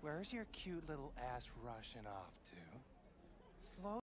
Where's your cute little ass rushing off to? Slow